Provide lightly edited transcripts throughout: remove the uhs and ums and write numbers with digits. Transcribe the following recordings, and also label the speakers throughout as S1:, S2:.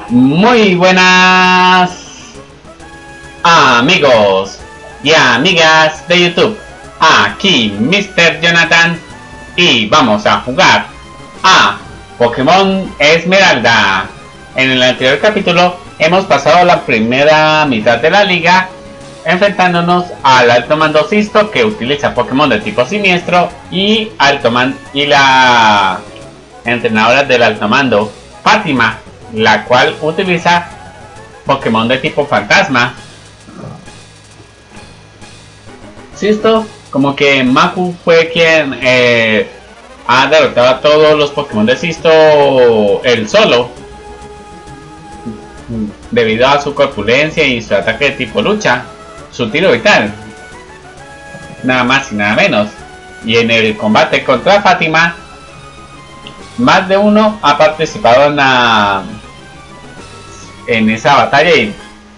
S1: Muy buenas amigos y amigas de YouTube. Aquí Mr. Jonathan y vamos a jugar a Pokémon Esmeralda. En el anterior capítulo hemos pasado la primera mitad de la liga enfrentándonos al Alto Mando Sisto, que utiliza Pokémon de tipo siniestro, y la entrenadora del Alto Mando, Fátima, la cual utiliza Pokémon de tipo fantasma. Sisto, como que Maku fue quien ha derrotado a todos los Pokémon de Sisto él solo, debido a su corpulencia y su ataque de tipo lucha, su tiro vital, nada más y nada menos. Y en el combate contra Fátima, más de uno ha participado en esa batalla y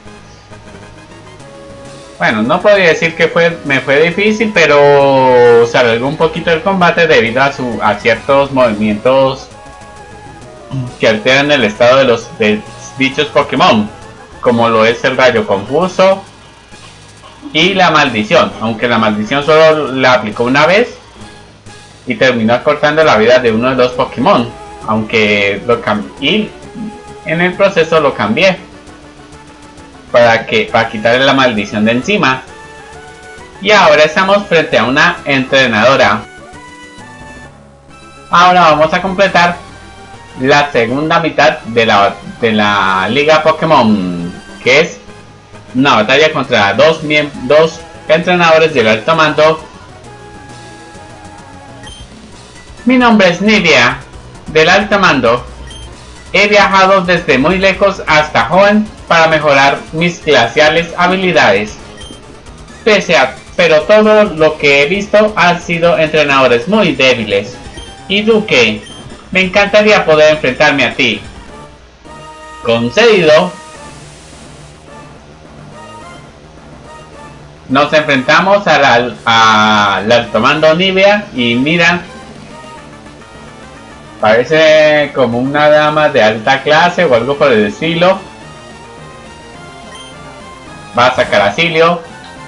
S1: bueno, no podría decir que me fue difícil, pero se alargó un poquito el combate debido a ciertos movimientos que alteran el estado de dichos Pokémon, como lo es el rayo confuso y la maldición, aunque la maldición solo la aplicó una vez y terminó acortando la vida de uno de los Pokémon, aunque y en el proceso lo cambié para quitarle la maldición de encima. Y ahora estamos frente a una entrenadora. Ahora vamos a completar la segunda mitad de la liga Pokémon, que es una batalla contra dos entrenadores del Alto Mando. Mi nombre es Nivea, del Alto Mando. He viajado desde muy lejos hasta Hoenn para mejorar mis glaciales habilidades. Pero todo lo que he visto han sido entrenadores muy débiles. Y Duque, me encantaría poder enfrentarme a ti. Concedido. Nos enfrentamos al Alto Mando Nivea y mira, parece como una dama de alta clase o algo por el estilo. Va a sacar a Silio.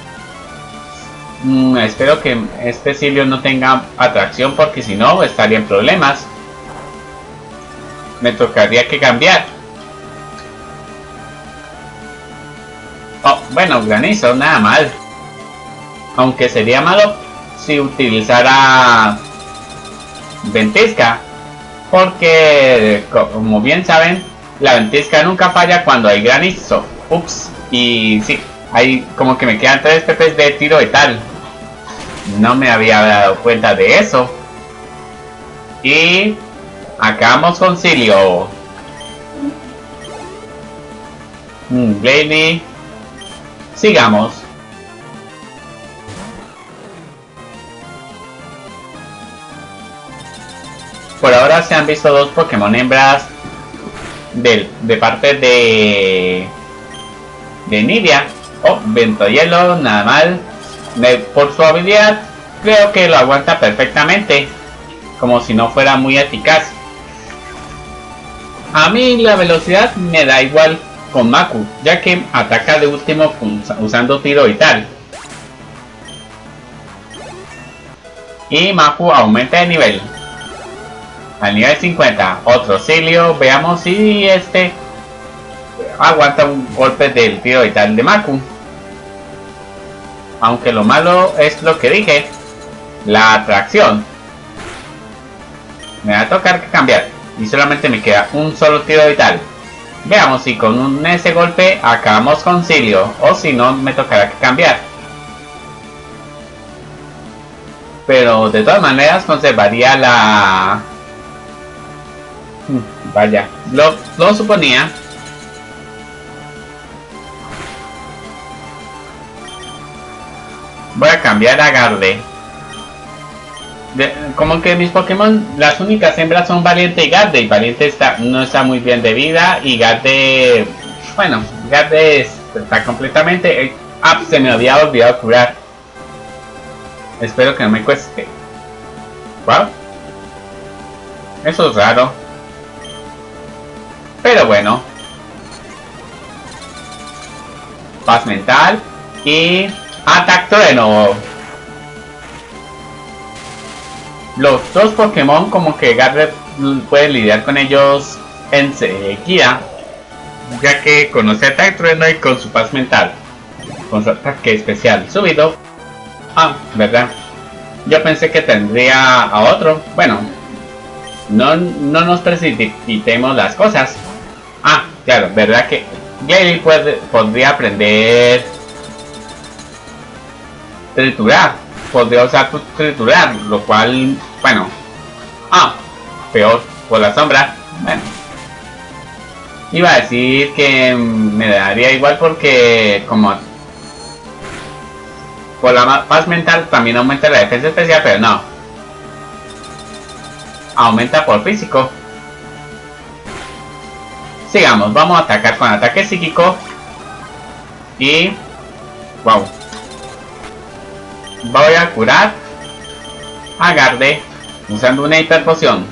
S1: Espero que este Silio no tenga atracción, porque si no estaría en problemas. Me tocaría que cambiar. Oh, bueno, granizo, nada mal. Aunque sería malo si utilizara ventisca, porque como bien saben, la ventisca nunca falla cuando hay granizo. Ups, y sí, hay como que me quedan 3 TPs de tiro vital. No me había dado cuenta de eso. Y acabamos con Silio. Glalie. Sigamos. Por ahora se han visto 2 Pokémon hembras de parte de Nivea. Oh, Viento Hielo, nada mal. Por su habilidad, creo que lo aguanta perfectamente, como si no fuera muy eficaz. A mí la velocidad me da igual con Maku, ya que ataca de último usando tiro vital. Y Maku aumenta de nivel al nivel 50. Otro Silio, veamos si este aguanta un golpe del tiro vital de Maku. Aunque lo malo es lo que dije, la atracción. Me va a tocar cambiar y solamente me queda un solo tiro vital. Veamos si con ese golpe acabamos con Silio, o si no me tocará que cambiar. Pero de todas maneras conservaría la... Vaya, lo suponía. Voy a cambiar a Garde. Como que mis Pokémon, las únicas hembras son Valiente y Garde. Y Valiente no está muy bien de vida. Y Garde... Bueno, Garde está completamente... se me había olvidado curar. Espero que no me cueste. Wow. Eso es raro. Pero bueno. Paz Mental y Ataque Trueno. Los dos Pokémon como que Gardevoir puede lidiar con ellos enseguida, ya que conoce Ataque Trueno y con su Paz Mental, con su ataque especial subido. Ah, verdad, yo pensé que tendría a otro. Bueno, no nos precipitemos las cosas. Ah, claro, verdad que Glalie podría aprender triturar, podría usar triturar, lo cual, bueno, peor por la sombra. Bueno, iba a decir que me daría igual porque como por la Paz Mental también aumenta la defensa especial, pero no, aumenta por físico. Sigamos, vamos a atacar con ataque psíquico y wow, voy a curar a Garde usando una hiper poción.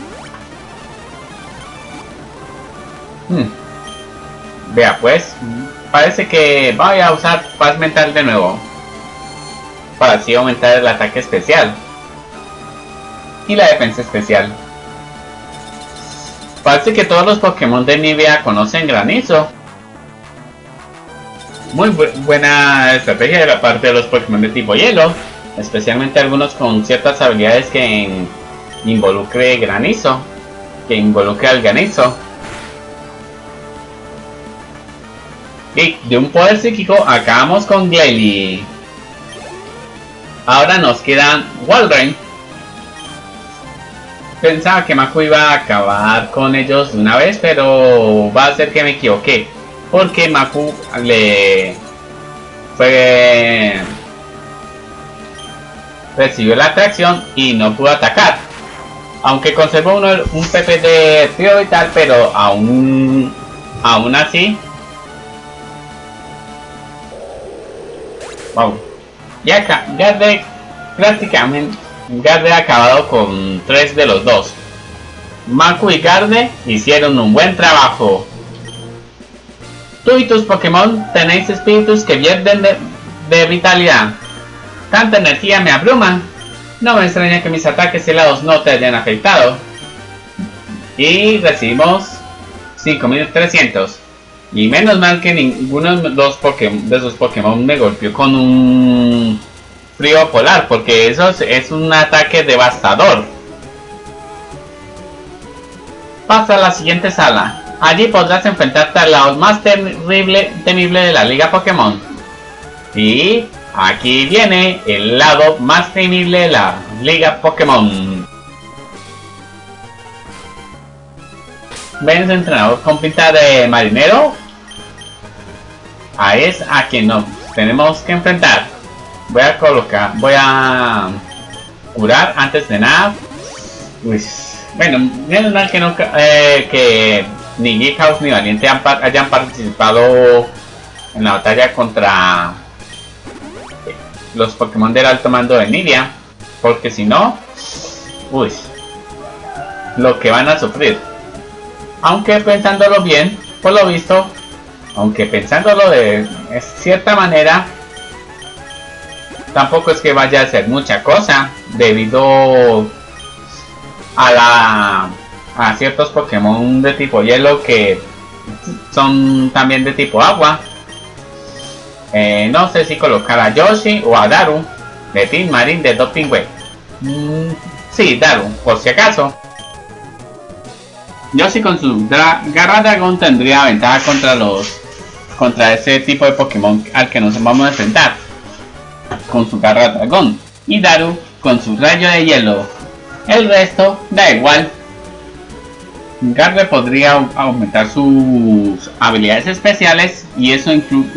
S1: Vea pues, parece que voy a usar Paz Mental de nuevo para así aumentar el ataque especial y la defensa especial. Parece que todos los Pokémon de Nivea conocen granizo. Muy buena estrategia de la parte de los Pokémon de tipo hielo, especialmente algunos con ciertas habilidades que involucre granizo, al granizo. Y de un poder psíquico acabamos con Glalie. Ahora nos quedan Walrein. Pensaba que Maku iba a acabar con ellos de una vez, pero va a ser que me equivoqué, porque Maku recibió la atracción y no pudo atacar, aunque conservó un PP de trío vital, pero aún así, wow, ya prácticamente Garde ha acabado con 3 de los 2. Maku y Garde hicieron un buen trabajo. Tú y tus Pokémon tenéis espíritus que vierten de vitalidad. Tanta energía me abruma. No me extraña que mis ataques helados no te hayan afectado. Y recibimos 5300. Y menos mal que ninguno de sus Pokémon me golpeó con un frío polar, porque eso es un ataque devastador. Pasa a la siguiente sala. Allí podrás enfrentarte al lado más temible de la Liga Pokémon. Y aquí viene el lado más temible de la Liga Pokémon. ¿Ven ese entrenador con pinta de marinero? Ahí es a quien nos tenemos que enfrentar. Voy a curar antes de nada. Bueno, menos mal que que ni Geek House ni Valiente hayan participado en la batalla contra los Pokémon del alto mando de Nivea, porque si no, lo que van a sufrir. Aunque pensándolo bien, por lo visto, de cierta manera, tampoco es que vaya a ser mucha cosa, debido a ciertos Pokémon de tipo hielo que son también de tipo agua. No sé si colocar a Yoshi o a Daru de Team Marine de Doping Web. Sí, Daru, por si acaso. Yoshi con su Garra Dragón tendría ventaja contra ese tipo de Pokémon al que nos vamos a enfrentar con su Garra Dragón, y Daru con su rayo de hielo. El resto da igual. Garde podría aumentar sus habilidades especiales y eso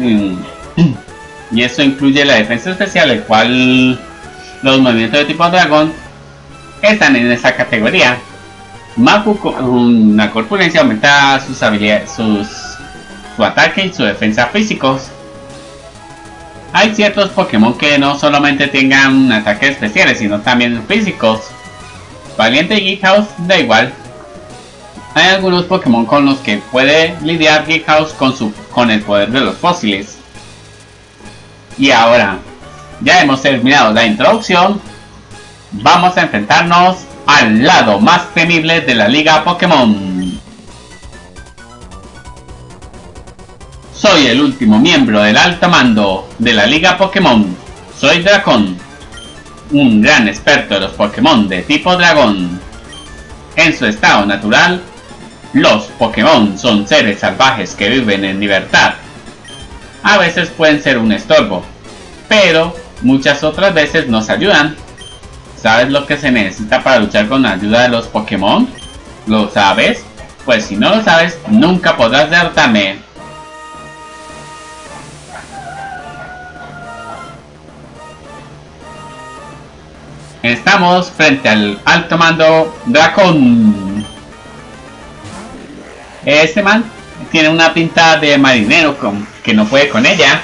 S1: incluye la defensa especial, el cual los movimientos de tipo dragón están en esa categoría. Maku con una corpulencia aumenta sus habilidades, su ataque y su defensa físicos. Hay ciertos Pokémon que no solamente tengan ataques especiales, sino también físicos. Valiente y Geek House da igual. Hay algunos Pokémon con los que puede lidiar Geek House con el poder de los fósiles. Y ahora, ya hemos terminado la introducción, vamos a enfrentarnos al lado más temible de la Liga Pokémon. Soy el último miembro del alto mando de la Liga Pokémon. Soy Dracón, un gran experto de los Pokémon de tipo dragón. En su estado natural, los Pokémon son seres salvajes que viven en libertad. A veces pueden ser un estorbo, pero muchas otras veces nos ayudan. ¿Sabes lo que se necesita para luchar con la ayuda de los Pokémon? ¿Lo sabes? Pues si no lo sabes, nunca podrás derrotarme. Estamos frente al alto mando Dracón. Este man tiene una pinta de marinero que no puede con ella.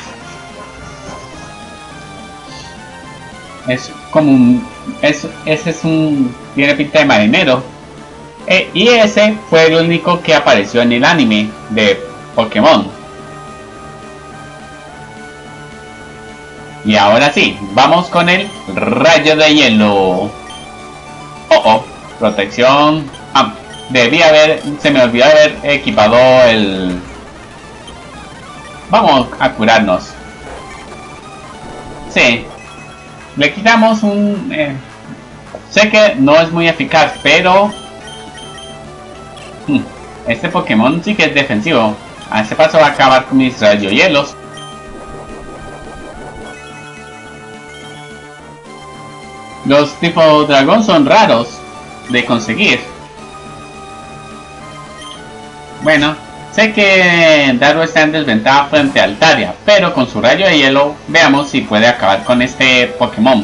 S1: Es como un... ese es un... tiene pinta de marinero. Y ese fue el único que apareció en el anime de Pokémon. Y ahora sí, vamos con el rayo de hielo. Protección. Se me olvidó haber equipado el... Vamos a curarnos. Sí. Le quitamos un... sé que no es muy eficaz, pero... este Pokémon sí que es defensivo. A este paso va a acabar con mis rayohielos. Los tipo dragón son raros de conseguir. Bueno, sé que Daru está en desventaja frente a Altaria, pero con su rayo de hielo veamos si puede acabar con este Pokémon.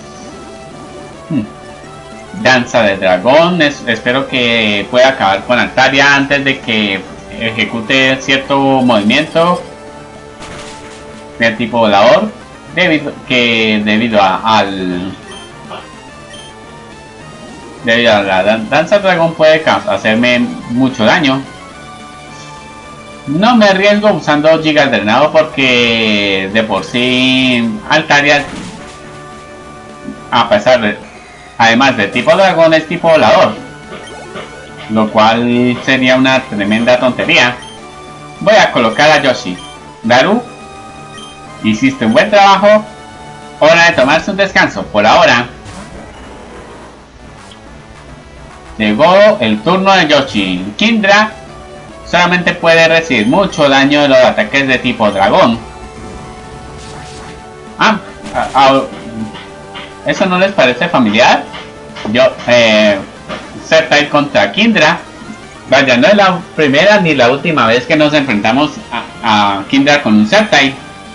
S1: Danza de dragón, espero que pueda acabar con Altaria antes de que ejecute cierto movimiento de tipo volador, debido a la danza dragón puede hacerme mucho daño. No me arriesgo usando Giga Drenado porque de por sí Altaria, además de tipo dragón, es tipo volador, lo cual sería una tremenda tontería. Voy a colocar a Yoshi. Daru, hiciste un buen trabajo. Hora de tomarse un descanso por ahora. Llegó el turno de Yoshi. Kindra solamente puede recibir mucho daño de los ataques de tipo dragón. ¿Eso no les parece familiar? Sceptile contra Kindra. Vaya, no es la primera ni la última vez que nos enfrentamos a Kindra con un Sceptile.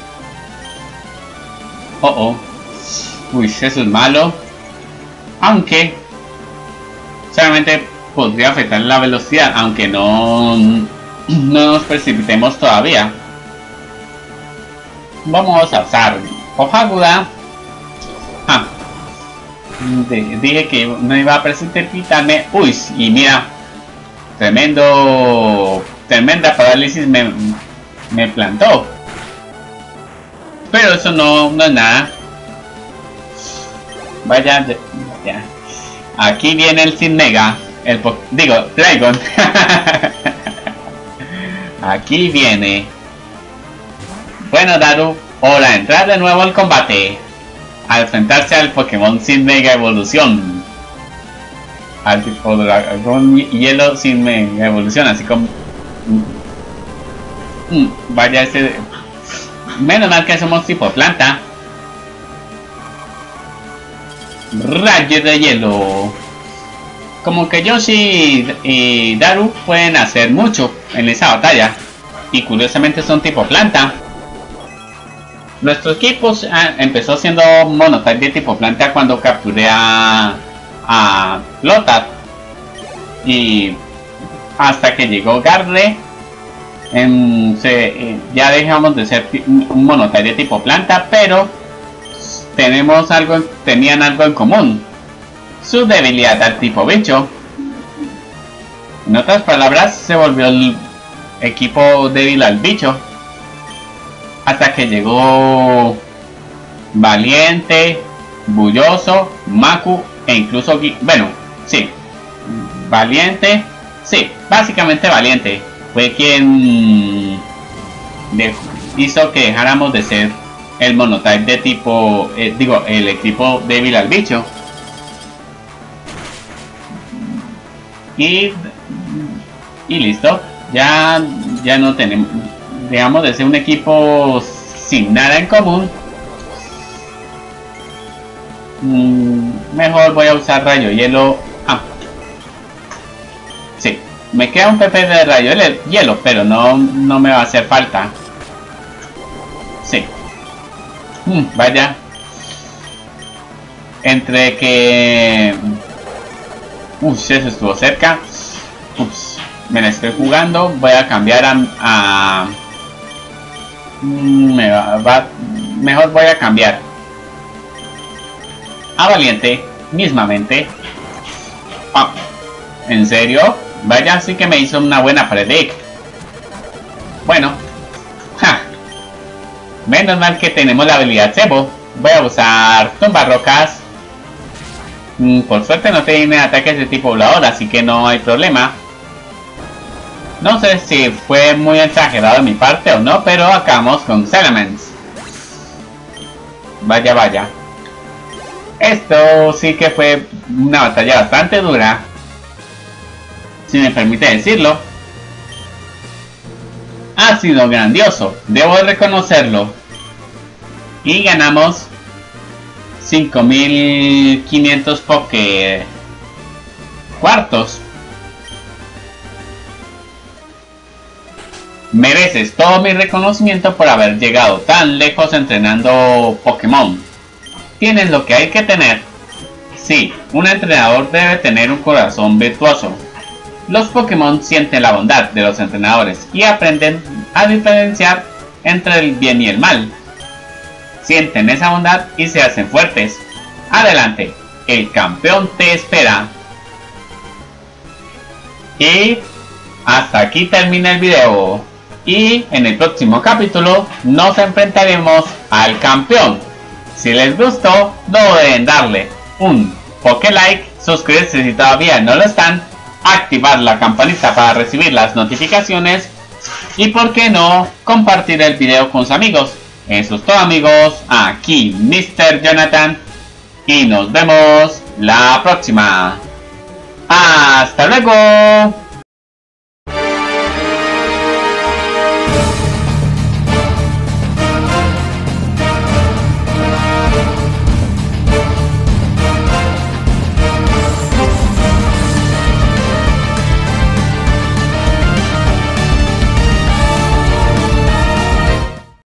S1: Uy, eso es malo. Aunque solamente podría afectar la velocidad, aunque no nos precipitemos todavía. Vamos a usar hoja aguda. Dije que no iba a precipitarme. Uy, y mira, tremenda parálisis me plantó. Pero eso no es nada. Vaya. Aquí viene el Sin Mega. Dragon. Aquí viene. Bueno, Daru, hora de entrar de nuevo al combate. Al enfrentarse al Pokémon Sin Mega Evolución. Al tipo dragón hielo Sin Mega Evolución, así como... vaya ese... Menos mal que somos tipo planta. Rayo de hielo. Como que Yoshi y Daru pueden hacer mucho en esa batalla. Y curiosamente son tipo planta. Nuestro equipo empezó siendo monotype de tipo planta cuando capturé a Lotad. Y hasta que llegó Gardle, ya dejamos de ser un monotype de tipo planta, pero tenían algo en común: su debilidad al tipo bicho. En otras palabras, se volvió el equipo débil al bicho, hasta que llegó Valiente, Bulloso, Maku e incluso... Bueno, sí. Valiente. Sí, básicamente Valiente. Fue quien hizo que dejáramos de ser el monotype de tipo... digo, el equipo débil al bicho. Y listo. Ya no tenemos... Digamos de ser un equipo sin nada en común. Mejor voy a usar rayo hielo. Sí, me queda un PP de rayo hielo, pero no me va a hacer falta. Sí. Vaya. Entre que... eso estuvo cerca. Me la estoy jugando. Voy a cambiar a... Mejor voy a cambiar a Valiente mismamente. ¿En serio? Vaya, sí que me hizo una buena predict. Bueno. Menos mal que tenemos la habilidad Cebo. Voy a usar tumba rocas. Por suerte no tiene ataques de tipo volador, así que no hay problema. No sé si fue muy exagerado de mi parte o no, pero acabamos con Salamence. Vaya, vaya. Esto sí que fue una batalla bastante dura, si me permite decirlo. Ha sido grandioso, debo reconocerlo. Y ganamos 5500 Poké cuartos. Mereces todo mi reconocimiento por haber llegado tan lejos entrenando Pokémon. Tienes lo que hay que tener. Sí, un entrenador debe tener un corazón virtuoso. Los Pokémon sienten la bondad de los entrenadores y aprenden a diferenciar entre el bien y el mal. Sienten esa bondad y se hacen fuertes. Adelante, el campeón te espera. Y hasta aquí termina el video. Y en el próximo capítulo nos enfrentaremos al campeón. Si les gustó, no deben darle un like, suscribirse si todavía no lo están, activar la campanita para recibir las notificaciones y por qué no, compartir el video con sus amigos. Eso es todo, amigos, aquí Mr. Jonathan y nos vemos la próxima. ¡Hasta luego!